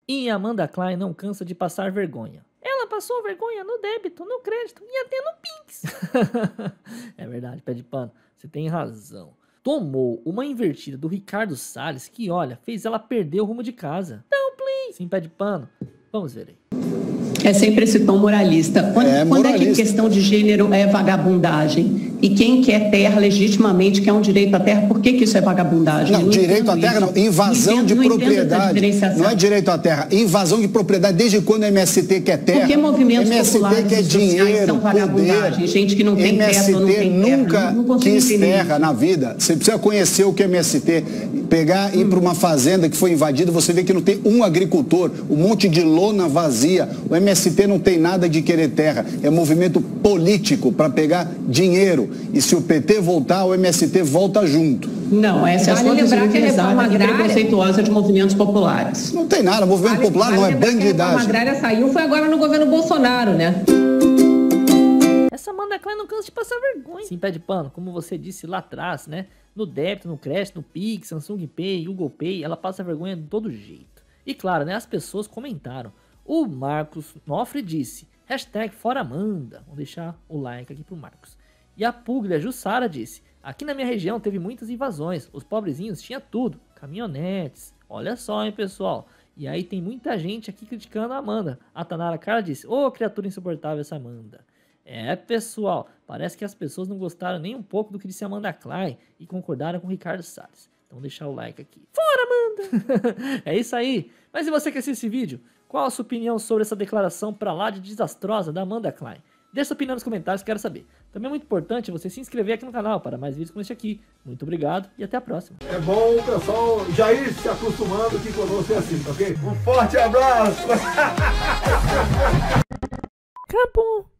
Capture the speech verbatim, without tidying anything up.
E Amanda Klein não cansa de passar vergonha. Ela passou vergonha no débito, no crédito e até no Pix. É verdade, pé de pano, você tem razão. Tomou uma invertida do Ricardo Salles que, olha, fez ela perder o rumo de casa. Então, please. Sim, pé de pano. Vamos ver aí. É sempre esse tom moralista. Quando é, quando moralista. É que questão de gênero é vagabundagem? E quem quer terra legitimamente, quer um direito à terra, por que que isso é vagabundagem? Não, não direito à terra não, invasão de propriedade. Não é direito à terra, invasão de propriedade. Desde quando a M S T quer terra? Porque movimentos M S T populares quer dinheiro, são vagabundagem. Poder. Gente que não tem terra ou não tem nunca terra. Não, não quis terra isso. na vida. Você precisa conhecer o que é M S T. Pegar, ir hum. para uma fazenda que foi invadida, você vê que não tem um agricultor, um monte de lona vazia. O M S T não tem nada de querer terra. É movimento político para pegar dinheiro. E se o P T voltar, o M S T volta junto. Não, essa vale é a sua lembrar que a reforma agrária preconceituosa de movimentos populares. Não tem nada, movimento vale, popular vale não é bandidagem. A reforma agrária saiu, foi agora no governo Bolsonaro, né? Essa Amanda Klein não cansa de passar vergonha. Sim, pé de pano, como você disse lá atrás, né? No débito, no crédito, no Pix, Samsung Pay, Google Pay, ela passa vergonha de todo jeito. E claro, né? As pessoas comentaram. O Marcos Nofre disse, hashtag fora Amanda. Vou deixar o like aqui pro Marcos. E a Puglia Jussara disse, aqui na minha região teve muitas invasões, os pobrezinhos tinham tudo, caminhonetes, olha só, hein, pessoal. E aí tem muita gente aqui criticando a Amanda. A Tanara Cara disse, ô, oh, criatura insuportável essa Amanda. É, pessoal, parece que as pessoas não gostaram nem um pouco do que disse a Amanda Klein e concordaram com o Ricardo Salles. Então vou deixar o like aqui. Fora, Amanda! É isso aí. Mas e você que assiste esse vídeo? Qual a sua opinião sobre essa declaração pra lá de desastrosa da Amanda Klein? Deixa sua opinião nos comentários, quero saber. Também é muito importante você se inscrever aqui no canal para mais vídeos como este aqui. Muito obrigado e até a próxima. É bom o pessoal já ir se acostumando aqui conosco é assim, tá ok? Um forte abraço! Acabou!